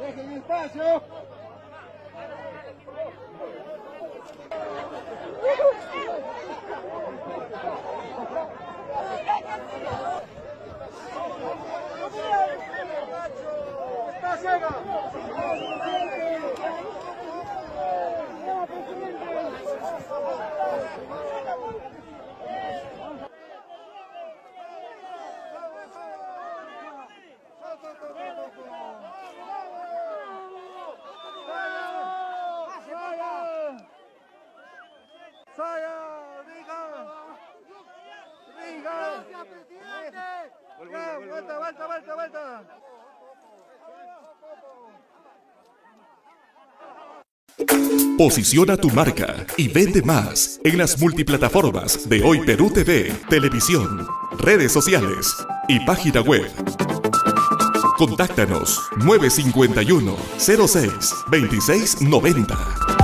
Dejen espacio. ¡Está ciega! Vuelta. Posiciona tu marca y vende más en las multiplataformas de Hoy Perú TV, televisión, redes sociales y página web. Contáctanos 951 06 26 90.